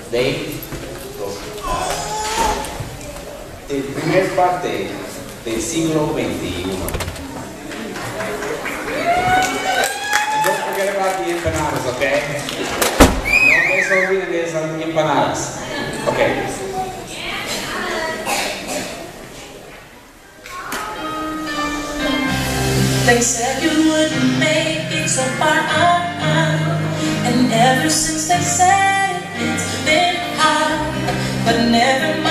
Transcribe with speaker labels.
Speaker 1: del primer parte del siglo XXI. And don't forget about the empanadas, okay? No se olviden de esas empanadas. Okay.
Speaker 2: They said you wouldn't make it so far, and ever since they said it, it's been hard, but never